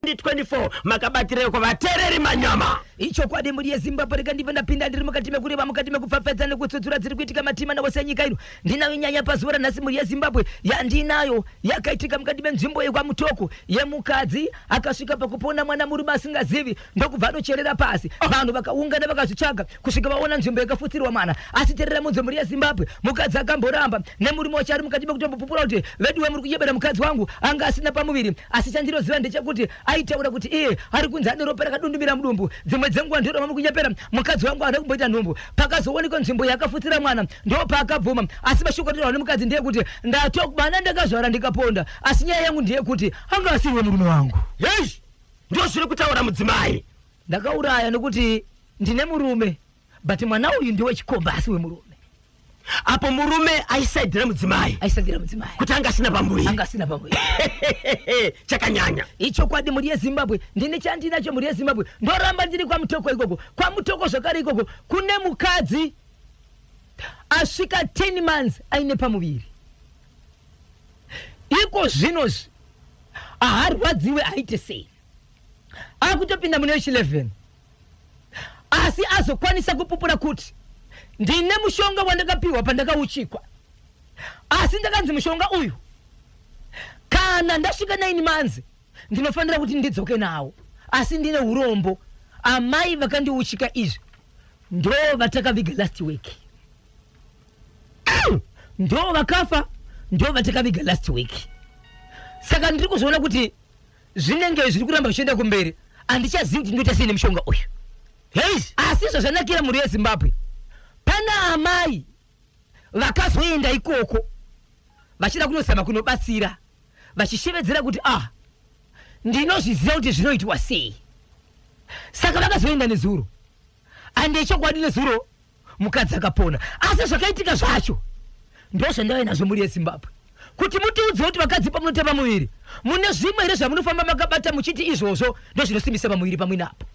24 makabatire kwa vatereri manyama icho kwadi muri Zimbabwe reka ndipenda pinda ndiri mukati mekureba mukati mekupfapfadza nekutsutsura dziri kuitika matima nawose nyika ino ndinayo nyanya pazuva nhasi muri Zimbabwe yandinayo yakaitika mukati menzvimbo yekwamutoko yemukadzi akasvika pakupona mwana murume asingazivi ndokubva anocherera pasi vanhu vakaungana vakazvitsvaga kusvika vaona nzvimbo yakafutsirwa mwana asi terera munzwe muri Zimbabwe mukadzi akamboramba nemurume wachari mukati mekutombopupura kuti veduwe muri kuyebera mukadzi wangu anga asina pamuviri asi chandinoziva ndechekuti aitaura kuti iye ari kunzi ane ropa rakadundumira mudumbu dzimwe dzenguva ndiro muri kunyepera mukadzi wangu ana kumboita nhumbu pakazoonekwa nzvimbo yakafutsira mwana ndo paakabvuma asi mashoko atinoona nemukadzi ndeyekuti ndatokubana ndakazvara ndikaponda asi nyaya yangu ndeyekuti anga asiwe murume wangu yeshi ndio zviri kutaura mudzimai ndakauraya nekuti ndine murume but mwana uyu ndiwe chikomba asiwe murume apo murume aisaidira mudzimai kuti anga asina pamuviri chakanyanya icho kwadi muri Zimbabwe ndine chandinacho muri Zimbabwe ndoramba ndiri kwamutoko ikoko kwamutoko zvakare ikoko kune mukadzi asvika 10 months aine pamuviri iko zvinozvi aharwadziwe aite sei akutopinda mune 11 asi azokwanisa kupupura kuti ndine mushonga wandakapiwa pandakauchikwa asi ndakanzi mushonga uyu kana ndasvika 9 months ndinofanira kuti ndidzoke nawo asi ndine urombo amai vakandiuchika izvi ndo vatakaviga last week ndo vakafa ndo vatakaviga last week saka ndiri kuzoona kuti zvinenge zviri kuramba zvichienda kumberi andichazivi kuti ndoita sei nemushonga uyu asi zvazvanakira muri Zimbabwe pana amai vakazoenda ikoko vachida kunozama kunobatsira vachishevedzera kuti ndinozviziva kuti zvinoitwa sei saka vakazoenda nezuro ande chokwadi nezuro mukadzi akapona asi zvakaitika zvacho ndo zvandava nazvo muri Zimbabwe kuti mutiudze kuti vakadzi pamunotepa muviri mune zvimwe here zvamunofamba makabata muchiti izvozvo ndo zvinosimbisa pamuviri pamwe napo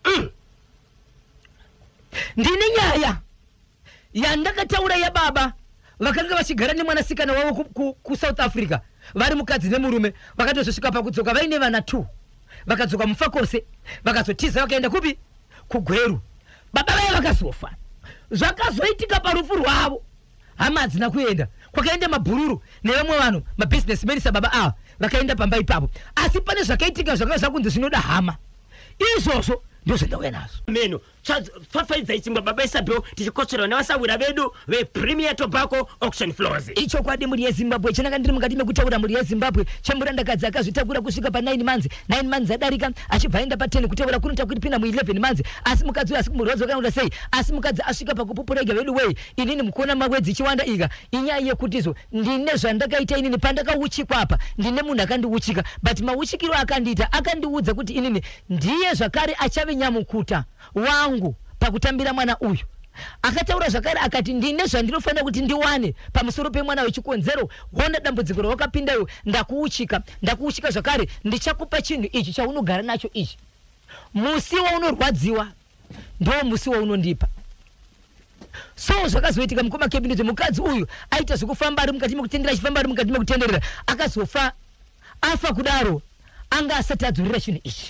ndine nyaya yandakataura yababa vakanga vachigara nemwanasikana wavo kuSouth Africa vari mukadzi nemurume vakatozosvika pakudzoka vaine vana 2 vakadzoka mufakose vakazotiza vakaenda kupi kuGweru baba vaya vakazofa zvakazoitika parufu rwavo hama hadzina kuenda kwakaenda mabhururu nevamwe vanhu mabusinessmen sababa ava vakaenda pamba ipapo asi pane zvakaitika zvakanga zvakunzi zvinoda hama izvozvo ndio zvandauya nazvo meno fafaidza ichingwa baba isabho tichikotsera nevasawira vedu vePremier Tobacco Auction Floors icho kwadi muri Zimbabwe chinanga ndiri mukati mekutaura muri Zimbabwe chemurandakadzi akazvitakura kusvika pa 9 months adarika achibva aenda pa 10 kutaura kunoita kuti pinda mu 11 months asi mukadzi uyu asi kumurwadza kana sei asi mukadzi asvika pakupupurega vedu way inini mukuona mawedzi chiwanda ika inyaya yekutizo ndine zvandakaita inini pandakauchikwa apa ndine munhu akandiuchika but mauchikiro akandiita akandiudza kuti inini ndiye zvakare achave nyamukuta wangu pakutambira mwana uyu akataura zvakare akati ndine zvandinofanira kuti ndiwane pamusoro pemwana wechikonzero wona dambudziko rawakapindayo ndakuuchika zvakare ndichakupa chinhu ichi chaunogara nacho ichi musi waunorwadziwa ndo musi waunondipa so zvakazoitika mukoma cabinet mukadzi uyu aita zvekufamba ari mukati mekutendera achifamba ari mukati mekutenderera akazofa afa kudaro anga asati adzurira chinhu ichi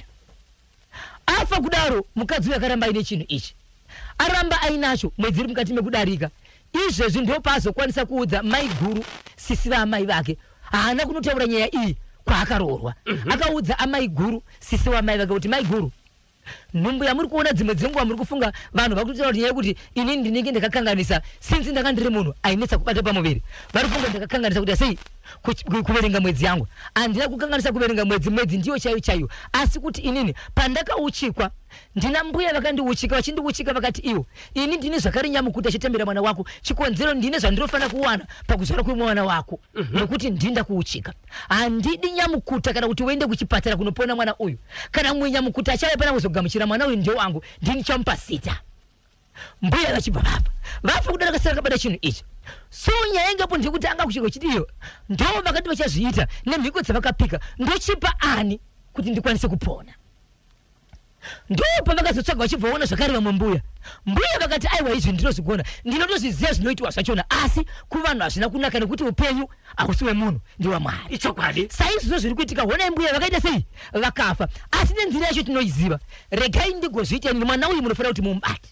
afa kudaro mukadzi uyu akaramba aine chinhu ichi aramba ainacho mwedzi iri mukati mekudarika izvezvi ndo paazokwanisa kuudza mai guru sisi vaamai vake haana kunotaura nyaya iyi kwaakaroorwa akaudza amai guru sisi vaamai vake kuti mai guru nhumbu yamuri kuona dzimwe dzenguva muri kufunga vanhu vakutaura kuti nyaya yekuti inini ndinenge ndakakanganisa sinzi ndakandiri munhu ainetsa kubata pamuviri vari kufunga ndakakanganisa kuti sei kuverenga mwedzi yangu handina kukanganisa kuverenga mwedzi ndiyo chaiyo asi kuti inini pandakauchikwa ndina mbuya vakandiuchika vachindiuchika vakati iwo ini ndine zvakare nyamukuta chitembera mwana wako chikonzero ndine zvandinofanira kuwana pakuzvara kwemwana wako nekuti ndinda kuuchika handidi nyamukuta kana kuti uende kuchipatara kunopona mwana uyu kana mumwe nyamukuta achave pana kuzogamuchira mwana uyu ndio wangu ndini chamupa zita mbuya vachibva vafa kudara kasara kabata chinhu ichi so nyaya ingapo ndikuti anga kuchiko chidiyo ndo vakati vachazviita nemhiko dzavakapika ndochipa ani kuti ndikwanise kupona Ndipo vakazotsvaga vachibvaona zvakare vamwe mbuya vakati aiwa izvi ndinozvigona ndinotozviziva zvinoitwa zvachona asi kuvanhu hazvina kunaka nekuti upenyu hausi wemunhu ndiwaMwari. Ichokwadi. Saizvozvo zviri kuitika. Honai mbuya vakaita sei vakafa asi nenzira yacho tinoiziva. Regai ndigozviita ini mwana uyu munofanira kuti mumubate.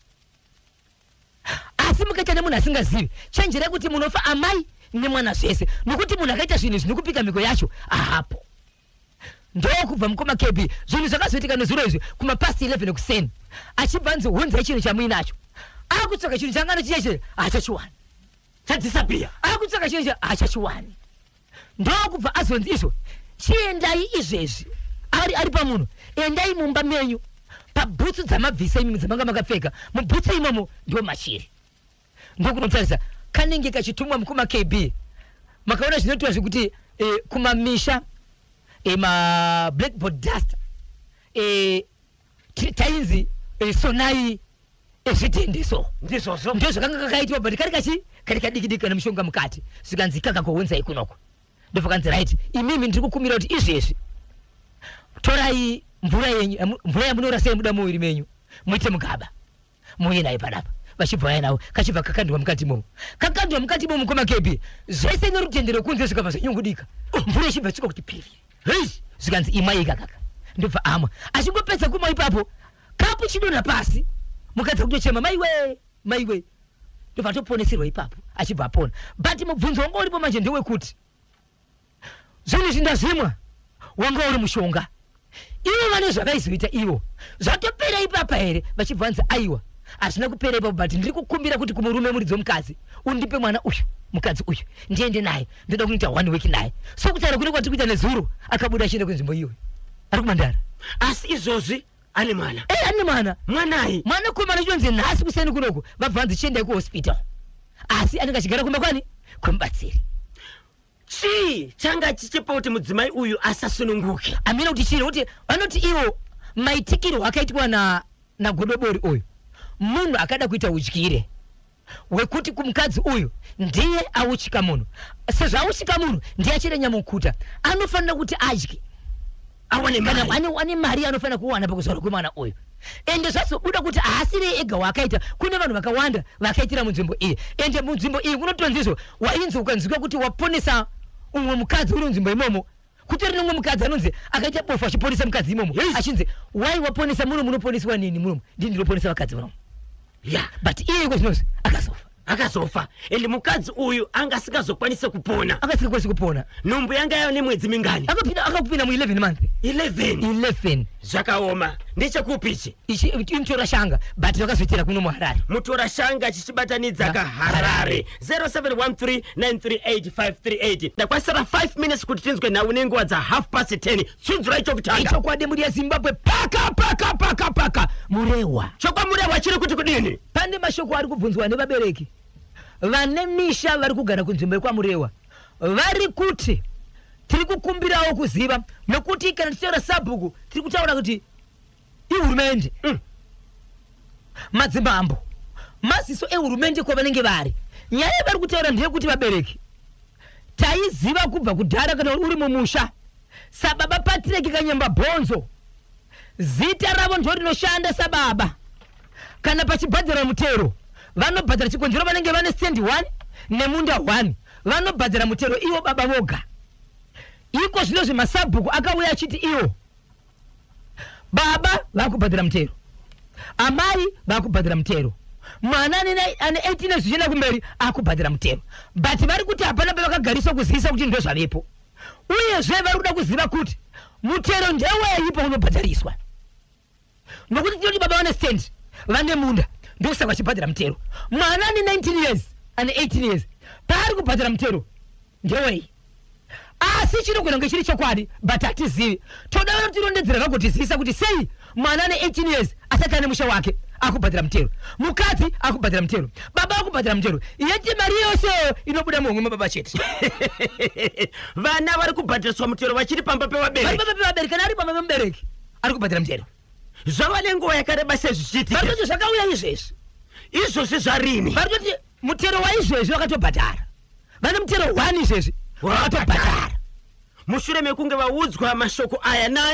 Asi mukaita nemunhu asingazivi chenjerai kuti munofa amai nemwana zvese nokuti munhu akaita zvinhu zvinokupika miko yacho ahapo. Ndokubva mukoma KB zvinhu zvakazoitika nezuro izvi kumapasi 11 kuseni achibva nzihunza chinhu chamuinacho akutsvaka chinhu changano chiyeche achachiwani chadisappear akutsvaka chinhu achachiwani. Ndokubva azonzi izvo chiendai izvezvi ari pamunhu endai mumba menyu pabhutsu dzamabvisa imi dzamanga makapfeka mubhutsu imomo ndiwo machiri. Ndokunotarisa kanenge kachitumwa mukoma KB makaona zvinoitwa zvekuti kumamisha ma blackboard dust tainzi sonai ezvitendeso ndizvozvo ndizvo zvakanga kakaitwa but kari kadiki kana mushonga mukati zvikanzi kakakuunza ikunoko. Ndobva kanzi right imimi ndiri kukumira kuti izvezvi torai mvura yamunorasira muda muviri menyu muite mugaba muuye naye padapa vachibva vaya nawo kachibva kakandwa mukati momo mukoma KB zvese norutendero kunze zvikabva zvanyungudika mvura ichibva chika kuti pivi zvikanzi imwai kakaka. Ndobva amwa achingopedza kumwa ipapo kapu chidonha pasi mukadza kutochema maiwe ndobva atoponeserwa ipapo achibva apona. But mubvunzo wanga uripo manje ndewekuti zvinhu zvindazvimwa wanga uri mushonga ivo vane zvavaizoita ivo zvatopera ipapa here vachibva vanzi aiwa hazvina kupera ipapo but ndiri kukumbira kuti kumurume muridzi womukadzi undipe mwana uyu mukadzi uyu ndiende naye ndoda kunoita 1 week naye so kutaura kune kwatiri kuita nezuro akabuda achienda kunzvimbo iyoyo ari kumandara. Asi izvozvi ane mwana ane mwana mwana komana chionzi nhasi kuseni kunoko vabva vanzi chiendai kuhospital asi anenge achigara kumba kwani kwemubatsiri. Chii changa chichipa kuti mudzimai uyu asasununguke? Amina kuti chii kuti vanoti iwo maitikiro akaitwa nagodobori uyu munhu akada kuita udyire wekuti kumukadzi uyu ndiye auchika munhu sezvo auchika munhu ndiye achire nyamukuta anofanira kuti adye ane mari anofanira kuwana pakuzvarwa kwemwana uyu ende zvazobuda kuti haasiri ega wakaita kune vanhu vakawanda vakaitira munzvimbo iyi ende munzvimbo iyi kunotonzizvo wainzi ukanzwika kuti waponesa umwe mukadzi uri munzvimbo imomo kutori nomwe mukadzi anonzi akaita bofu achiponesa mukadzi imomo achinzi wai waponesa muno munoponeswa nini munomo ndinoponesa vakadzi munomo but iye iko zvinozvi akazofa ende mukadzi uyu anga asingazokwanise kupona nhumbu yanga yayo nemwedzi mingani akapinda mu11 month 11 zvakaoma ndechekupichi imutora shanga but vakazoitira kuno muHarare mutora shanga chichibatanidza kaHarare 0713938538 ndakwasara 5 minutes kuti tinzwe nhau nenguva dza 10:30 tsunzura ichokutanga ichokwadi muri yaZimbabwe paka murewa chokwamurewa chiri kuti kudini pane mashoko ari kubvunzwa nevabereki vane misha vari kugara kunzvimbo yekwamurewa vari kuti tiri kukumbirawo kuziva nokuti kana tichitaura sabhuku tiri kutaura kuti ihurumende madzimambo maziso ehurumende kwavanenge vari nyaya vari kutaura ndeyekuti vabereki taiziva kubva kudhara kana uri mumusha sababa Patrick Kanyamba Bhonzo zita ravo ndo rinoshanda sababa kana pachibhadhara mutero vanobhadhara chikonzero vanenge vane stand 1 nemunda 1 vanobhadhara mutero ivo baba voga iko zvino zvemasabhuku akauya achiti iwo baba vakubhadhara mutero amai vakubhadhara mutero mwana ane 18 zvichienda kumberi akubhadhara mutero but vari kuti hapana pavakagariswa kuzivisa kuti ndo zvavepo uyezve vari kuda kuziva kuti mutero ndewei paunobhadhariswa nokuti tinoti baba vane stand vane munda ndosaka vachibhadhara mutero mwana ane 19 years ane 18 years paari kubhadhara mutero ndewei asi chinogonanga chiri chokwadi but hatizivi toda kuti tirondedzera vagotizivisa kuti sei mwana ane 18 years asati ane musha wake akubhadhara mutero mukadzi akubhadhara mutero baba akubhadhara mutero yeti mari yose inobuda muhomwe mababa chete vana vari kubhadhariswa mutero vachiri pamba pevabereki kana ari pamba pemubereki ari kubhadhara mutero zvava nenguva yakareba sezvichiitika vatoti zvakauya izvozvi zvarini vatoti mutero waizvezvi vakatobhadhara vane mutero 1 izvezvi vakatobhadhara mushure mekunge vaudzwa mashoko aya nani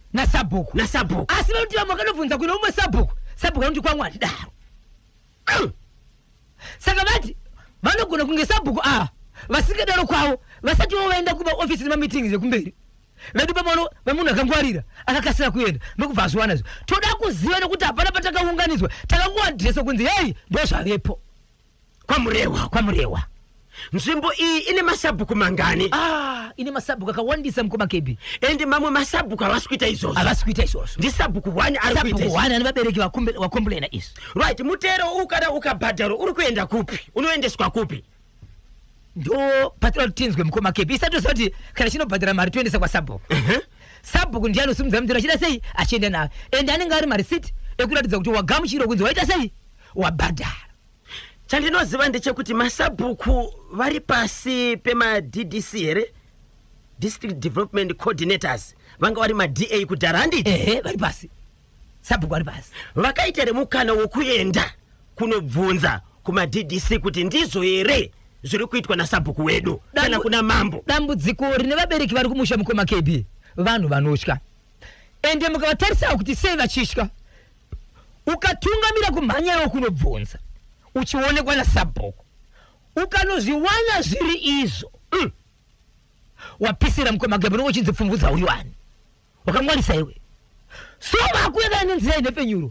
na Sabhuku asibe kuti vamwakanovhunza kuno umwe Sabhuku anoti kwamwani daro saka vati vanogona kunge Sabhuku vasingadaro kwavo vasati vovaenda kuva ofisi nemameetings ekumberi vedu pamano vamunhu akangwarira akakasira kuenda ndokubva azviwanazvo toda kuziva nekuti hapana patakaunganidzwa takangoadhiresa kunzi hei ndozvavepo kwamurewa nzvimbo iyi ine masabhuku mangani ine masabhuku akawandisa mukoma kebi endi mamwe masabhuku havasi kuita izvozvo ndi sabhuku 1 ari kuita sabhuku 1 ane vabereki vakomplena izvi right mutero ukada ukabhadharo uri kuenda kupi unoendeswa kupi ndo patira tinzwe mukoma kebi isatoziva kuti kana chinobhadhara mari toendesa kwa Sabhuku Sabhuku ndiye anosimudza mutero achida sei achienda nayo ende anenge ari marisiti ekuratidza kuti wagamuchiro kunzi waita sei wabhadhara chandinoziva ndechekuti masabhuku vari pasi pema-DDC here district development coordinators vanga vari ma-DA kudhara handiti vari pasi Sabhuku vari pasi vakaita remukana wokuenda kunobvunza kuma-DDC kuti ndizvo here zviri kuitwa nasabhuku wedu kana kuna mambo dambudziko rine vabereki vari kumusha mukoma kebi vanhu vanotya ende mukavatarisa kuti sei vachitya ukatungamira kumhanyawo kunobvunza uchionekwa naSabhuku ukanozviwana zviri izvo wapisira mukoma kebi nochinzipfumvudza uyuwani wakamwarisa iwe so vakuyekana nenzira inepfenyuro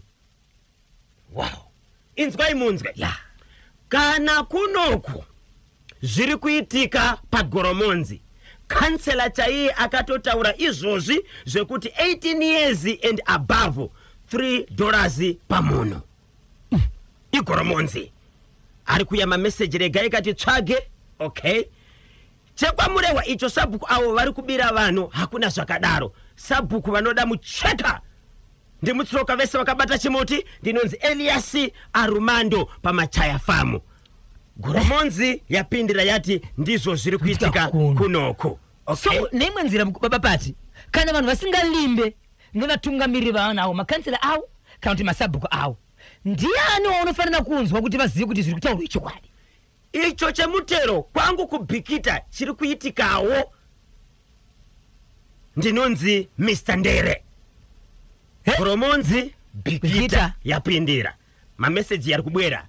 inzwai munzwe kana kunoku zviri kuitika paGoromonzi kansela chaiye akatotaura izvozvi zvekuti 18 years and above $3 pamunhu iGoromonzi ari kuyama message rega ikati tsvage chekwamurewa icho Sabhuku avo vari kubira vanhu hakuna zvakadaro Sabhuku vanoda mucheka ndimutsiroka vese vakabata chimuti ndinonzi Elias Arumando pamachaya famu Goromonzi yapindira yati ndizvo zviri kuitika kunoko so neimwe nzira baba pati kana vanhu vasingalimbe nevatungamiriri vanawo makansela awo kana kuti masabhuku awo ndiani waunofanira kunzwa kuti vazive kuti zviri kutaurwa ichokwadi icho chemutero kwangu kubhikita chiri kuitikawo ndinonzi Mr. Ndere Goromonzi bhikita yapindira mameseji yari kubwera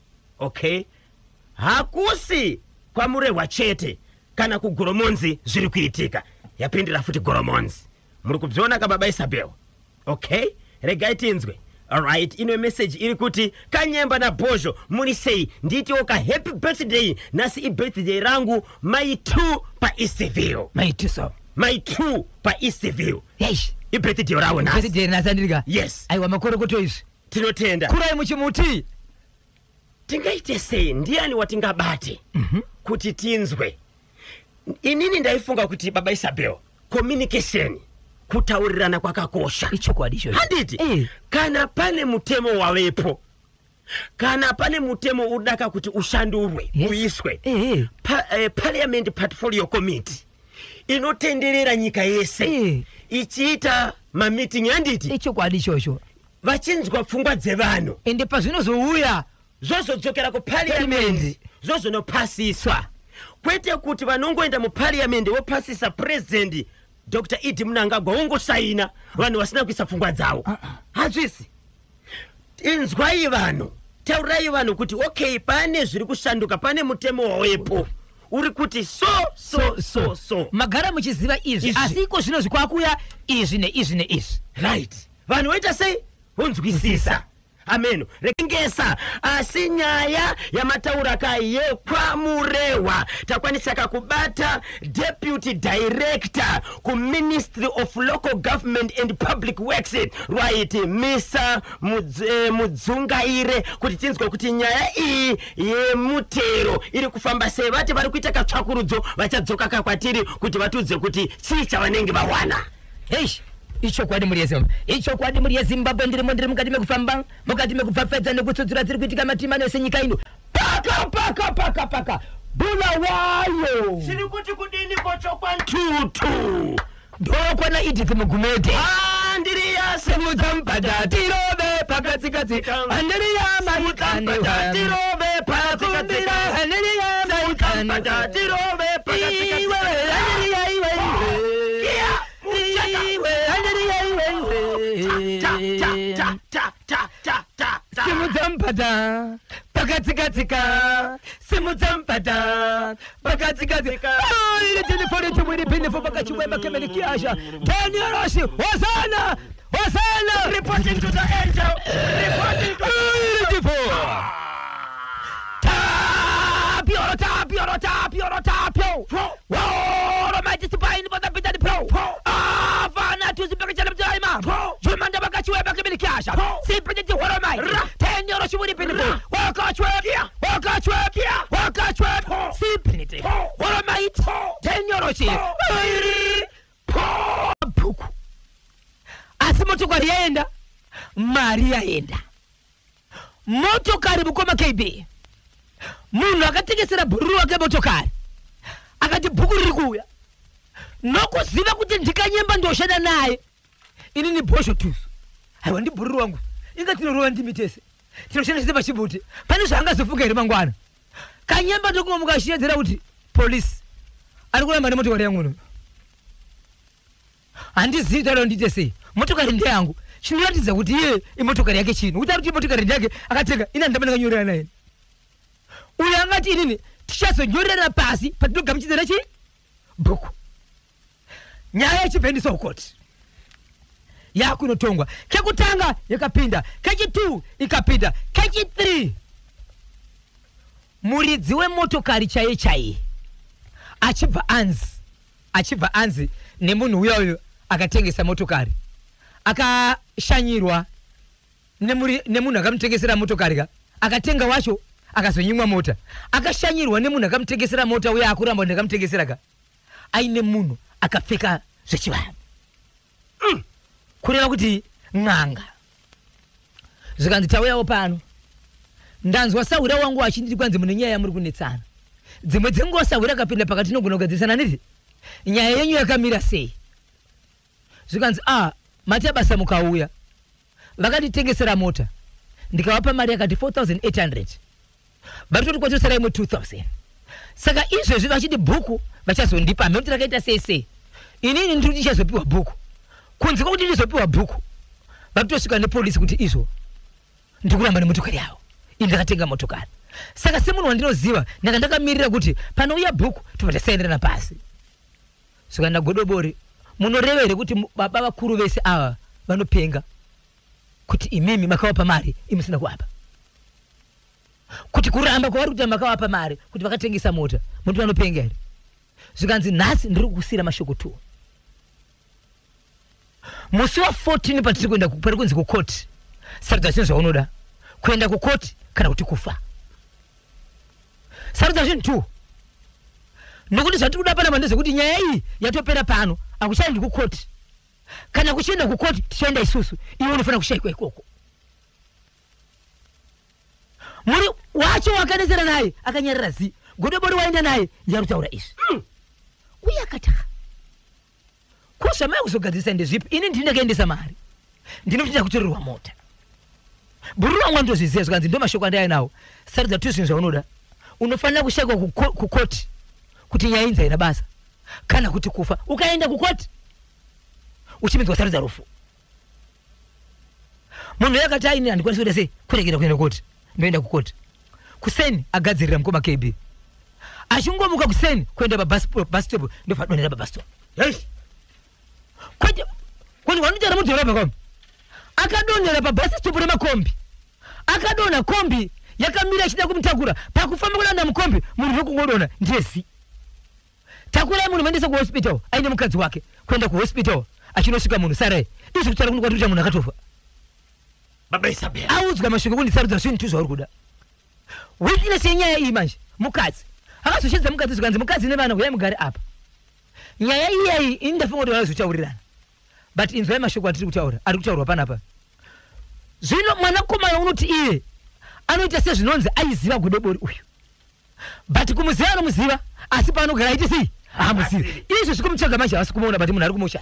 hakusi kwamurewa chete kana kuGoromonzi zviri kuitika yapindira futi Goromonzi muri kubzviona kababa Isabel regai tinzwe alright ino message iri kuti Kanyemba na Bozho muri sei nditiwo ka happy birthday nasi birthday rangu my 2 pa Eastville my 2 pa Eastville birthday rawo nasi birthday nasi andika yes aiwa makorokoto izvi tinotenda kurai muchimuti tingaite sei ndiani watingabate kuti tinzwe inini ndaifunga kuti baba Isabel communication kutaurirana kwakakosha ichokwadi icho handiti kana pane mutemo wavepo kana pane mutemo udaka kuti ushandurwe uiswe parliament portfolio committee inotenderera nyika yese ichiita mameeting handiti ichokwadi ichocho vachinzwa pfungwa dzevanhu ende pazvinozouya zozodzokera kuparliament zozonopasiswa kwete kuti vanongoenda muparliament vopasisa president Dr. Idi Mnangagwa wongosaina vanhu vasina kuisa pfungwa dzavo hazvisi inzwai vanhu taurai vanhu kuti pane zviri kushanduka pane mutemo wawepo uri kuti so magara muchiziva izvi asi iko zvino zvikwakuya izvi neizvi right vanhu voita sei vonzwisisa ameno rekengesa asi nyaya yamataura yekwamurewa takwanisaka kubata deputy director ku Ministry of Local Government and Public Works right Misa Mudzungaire kuti tinzwe kuti nyaya iyi yemutero iri kufamba sei vati vari kuita katsvakurudzo vachadzoka kakwatiri kuti vatudze kuti chii chavanenge vawana ichokwadi muri yeZimbabwe ndiri mukati mekufamba mukati mekupfapfedza nekutsudzura dziri kuitika matima nese nyika ino paka Bulawayo chiri kuti kudini kochokwa ntutu ndokwana Edith Mugumede ndiri yase mudzambada tirobe pakatsikatsika andiri yamarikani tirobe pakatsikatsika andiri yamarikani tirobe pakatsikatsika iwe andiri ya iwe simudzambata pakatsikatsika simudzambata pakatsikatsika ile telefoni tumwini pinifo pakachiweba kemelikiasha Daniel Roshi Hosanna reporting to the angel reporting to the tapio wow mighty spine but the bit of pro fana to the picture of time jumanda bakachiweba kemelikiasha simply the what am I 10 euros you would be walk out simply what am I 10 euros buku asimotokari yaenda Maria enda motokari bukoma KB munhu akatengesera bhururu wake motokari akati bhuku riri kuuya nokuziva kuti ndikanyemba ndoshanda naye inini bhosho tusu aiwa ndi bhururu wangu inga tinorova ndimi tese tinoshandise pachibuti pane zvaangazofunga here mangwana kanyemba ndokumwe mukashiyedzera kuti polisi ari kuramba nemotokari yangu uno handizivi taura ndite sei motokari ndeyangu chinoratidza kuti iye imotokari yake chino kuti ari kuti motokari ndeyake akatenga ina ndamba ndakanyorera naye uyo angati inini tichazonyorera pasi patinogamuchidzana chi bhuku nyaya yechibvendiso ukoti yakunotongwa kekutanga yakapinda kechi2 ikapinda kechi3 muridzi wemotokari chaiye achibva anzi nemunhu uyoyo akatengesa motokari akashanyirwa nemunhu akamutengesera motokari akatenga wacho akazonyimwa mota akashanyirwa nemunhu akamutengesera mota uye akuramba ndakamutengesera aine munhu akapfeka zvechivanhu kureva kuti ng'anga zvikanzi tauyawo pano ndanzwa Saura wangu achinditi kwanzi mune nyaya yamuri kunetsana dzimwe dzenguva Saura akapinda pakati nogona kugadzisana niti nyaya yenyu yakamira sei zvikanzi mati abasa mukauya vakatitengesera mota ndikavapa mari yakati 4800 vatoti kwatosara imwe 2000 saka izvezvi vachiti bhuku vachazondipa mekuti rakaita sei inini ndiri kuti ichazopiwa bhuku kunzi kwakuti ndizopiwa bhuku vatosvika nepolisi kuti izvo ndikuramba nemotokari yavo ini ndakatenga motokari saka semunhu wandinoziva ndanga ndakamirira kuti panouya bhuku tobva tasaenderana pasi saka ndagodobori munorevere kuti baba vakuru vese ava vanopenga kuti imimi makavapa mari imusina kuapa kuti kuramba kwavari kuti makavapa mari kuti vakatengesa mota muti vanopenga here zvikanzi nhasi ndiri kukusira mashoko 2 musi wa 14 patiri kuenda pari kunzi kukoti sarudza zvinhu zvaunoda kuenda kukoti kana kuti kufa sarudza zvinhu 2 nokuti zvatiri kuda panapa ndezvekuti nyaya iyi yatopera pano akuchaendi kukoti kana kuchienda kukoti tichaenda isusu iwe unofanira kushayikwa ikoko muri wacho wakanetsera naye akanyarira zi godobori waenda naye yarutaura izvi uye akati kushamai kuzogadzirisa ndezvipi ini ndini ndakaendesa mari ndinotinda kutorerwa mota bhururu wangu andozviziva zvikanzi ndo mashoko andaya nawo sarudza tu zvinhu zvaunoda unofanira kushayikwa kukoti kuti nyaya inzi haina basa kana kuti kufa ukaenda kukoti uchimedzwa sarudza rufu munhu yakati aini handikwanisi kuda sei kurekera kuenda kukoti ndoenda kukoti kuseni agadzirira mukoma KB achingomuka kuseni kuenda pabhasitopu ndopadonera pabhasitopu kwete kuti wanotara mudhorobha kwami akadonera pabhasitopu remakombi akadona kombi yakamira achida kumutakura pakufamba kudanda mukombi munhu nokungodona ndezi takurai munhu maendesa kuhospital aine mukadzi wake kuenda kuhospital achinosvika munhu sarai izvi kutaura kuno kwatikuita munhu akatofa baba Isabel audzwa mashoko kundisarudza zvinhu tu zvauri kuda witness yenyaya iyi manje mukadzi akazoshedza mukadzi zvikanzi mukadzi nevana huyai mugare apa nyaya iyayi ini ndafunga kuti vanazotaurirana but inzwai mashoko atiri kutaura ari kutaurwa panapa zvino mwanakomana unoti iye anoita sezvinonzi aiziva godobori uyu but kumuziva anomuziva asi paanogara aiti sei hamuziva izvo zvikomutsvaga manje havasi kumuona but munhu ari kumushana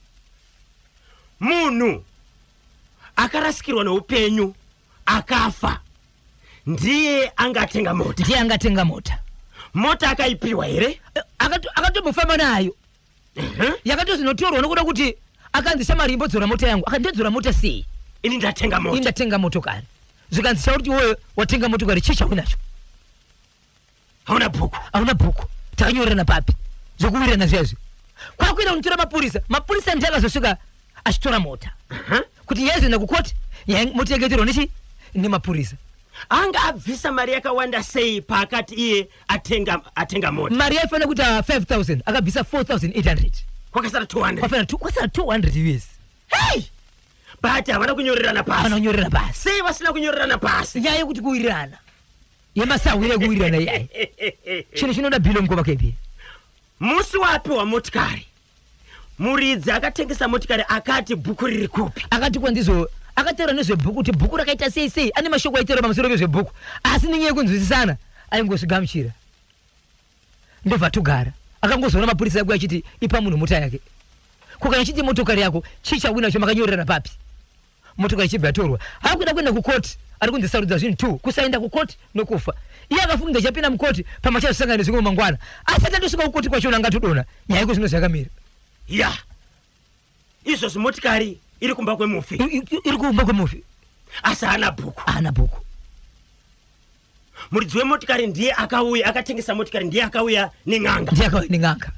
munhu akarasikirwa neupenyu akafa ndiye angatenga mota mota akaipiwa here akatomufamba nayo yakatozinotorwa nokuda kuti akanzi shamari imbodzora mota yangu akandidzora mota sei ini ndatenga moto. Indatenga motokari. Zvikanzi kuti wewe watenga motokari chicha unacho. Hauna bhuku. Hauna bhuku. Takanyorana papi. Zokuwirana zvazvo. Kwakuenda kunotora mapurisa. Mapurisa ndiye akazosvika achitora mota. Kuti yaizenda kukoti, mota yakatorwa nemapurisa. Anga abvisa mari yakawanda sei pakati iye atenga mota. Mari yaifana kuti 5,000 akabvisa 4,800. Kwakasara 200. Kwasara 200 US. Hey! Bati havana kunyorerana pasi. Havana kunyorerana pasi. Sei vasina kunyorerana pasi? Nyaya yekuti kuwirirana. Yemasawira kuwirirana yayi. Chino chinoda bhilo mukoma kepi. Musi wapiwa motikari. Muridzi akatengesa motikari akati bhuku riri kupi. Akati kwandizo akataura nezvebhuku kuti bhuku rakaita sei ane mashoko aitaura pamusoro pezvebhuku asi nenyaya yekunzwisisana aingozvigamuchira. Ndobva togara akangozona mapurisa yako achiti ipa munhu mota yake. Kukanya chiti motokari yako chichawina chomakanyorerana papi. Motokari chibva yatorwa. Hakuda kuenda kukoti ari kunzisarudza zvinhu 2 kusaenda kukoti nokufa. Iye akafunga chapinda mukoti pamachasangana zvimwe mangwana. Asati atosvika kukoti kwachona ngatodona. Nyaya yako zvino zvakamira. Ya. Izvo zvimotikari iri kumba kwemufi. Iri kumba kwemufi. Asi hana bhuku. Hana bhuku. Muridzi wemotikari ndiye akauya akatengesa motikari ndiye akauya neng'anga. Ndiye akauya neng'anga.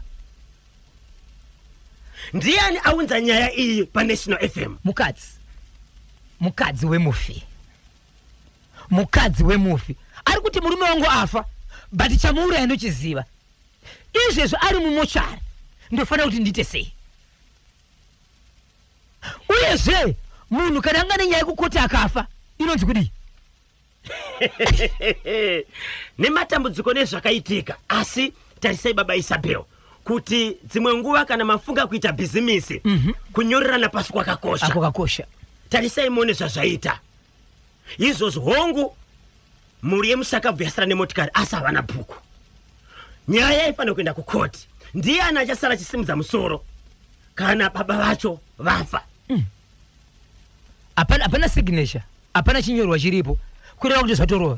Ndiani aunza nyaya iyi pa National FM? Mukadzi wemufi. Mukadzi wemufi. Ari kuti murume wangu afa, but chamuura inochiziva. Izvezvo ari mumochari. Ndofana kuti ndite sei. Uyezve munhu kana anga nenyaya yekukoti akafa inonzi kudii? Nematambudziko nezvakaitika asi tarisai baba Isabel kuti dzimwe nguva kana mafunga kuita bhizimisi kunyorerana pasi kwakakosha. Akakosha. Tarisai muone zvazvaita. Izvozvo hongu muri yemushakabvu yasara nemotikari asi havana bhuku. Nyaya ifanira kuenda kukoti. Ndiani achasara chisimudza musoro kana baba vacho vafa. Apana signature, apana chinyorwa chiripo kureva kuti zvatorova.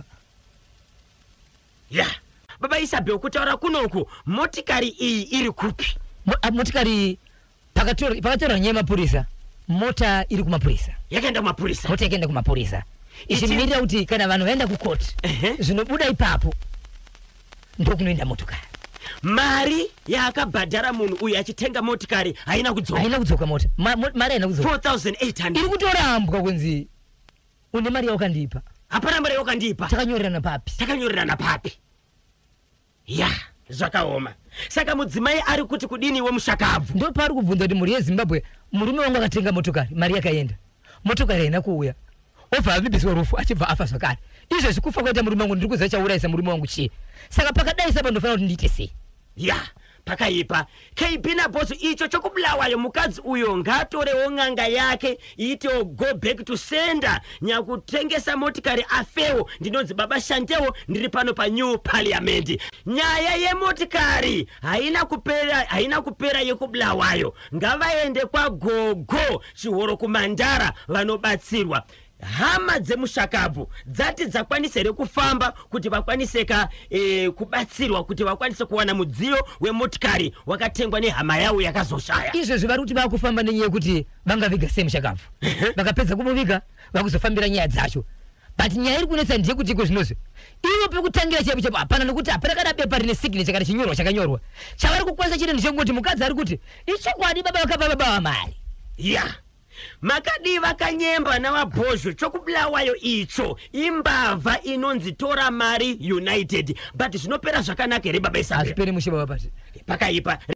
Ya, baba Isabel kutaura kunoku motikari iyi iri kupi? Motikari pakatorwa nyaya mapurisa. Mota iri kumapurisa. Yakaenda kumapurisa. Mota yakaenda kumapurisa. Ichimirira kuti kana vanhu vaenda kukoti zvinobuda ipapo ndokunoenda motokari. Mari yaakabhadhara munhu uyu achitenga motikari haina kudzoka. Haina kudzoka mota. Mari haina kudzoka. 4,800. Iri kutorambwa kwenzi une mari yawakandipa. Hapana mari yawakandipa. Takanyorerana papi. Ya, zvakaoma. Saka mudzimai ari kuti kudini wemushakabvu. Ndo pari kubvunza kuti muri yeZimbabwe murume wangu akatenga motokari, mari yakaenda. Motokari haina kuuya. Obva avibiswa rufu achibva afa zvakare. Izvo zvikufa kwaita murume wangu ndiri kuziva chaurayisa murume wangu chii. Saka pakadai sapa ndofanira kuti ndiite sei. Ya, pakaipa. KB na boss icho chokubulawayo mukadzi uyo ngatorewo ng'anga yake iitewo go back to sender nyakutengesa motikari afewo ndinonzi baba Shantewo ndiri pano pa New Parliament. Nyaya yemotikari haina kupera yekubulawayo. Ngavaende kwa gogo chihoro kumandara vanobatsirwa. Hama dzemushakabvu dzati dzakwanise rekufamba kuti vakwaniseka kubatsirwa kuti vakwanise kuwana mudziyo wemotikari wakatengwa nehama yawo yakazoshaya. Izvo zvivari kuti vakufamba nenyaya yekuti vangaviga semushakabvu. Vakapedza kumuviga vakuzofambira nyaya dzacho. But nyaya iri kunetsa ndeyekuti iko zvinozvo. Ivo pekutangira chaipo hapana nokuti hapana kana bepa rine signature kana chinyorwa chakanyorwa. Chavari kukwanisa chiri ndechekuti mukadzi ari kuti ichokwadi baba vakapa baba vamari. Ya. Makadi vakanyemba navabhozho chokubulawayo icho imbavha inonzi Tora Mari United. But zvinopera zvakanaka here baba Isabel? Hazviperi mushe baba pati. Pakaipa.